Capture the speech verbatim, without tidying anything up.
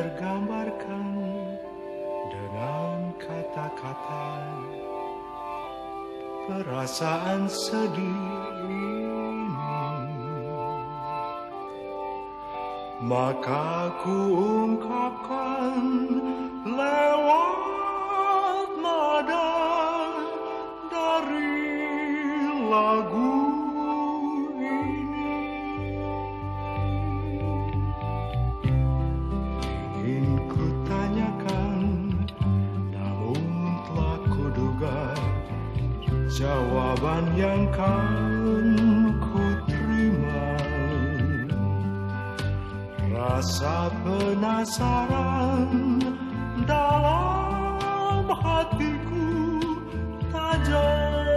tergambarkan dengan kata-kata. Perasaan sedih ini, maka ku ungkapkan lewat nada dari lagu ini. Ingin ku tanyakan, namun telah kuduga jawaban yang kan ku terima. Rasa penasaran dalam hatiku tajam.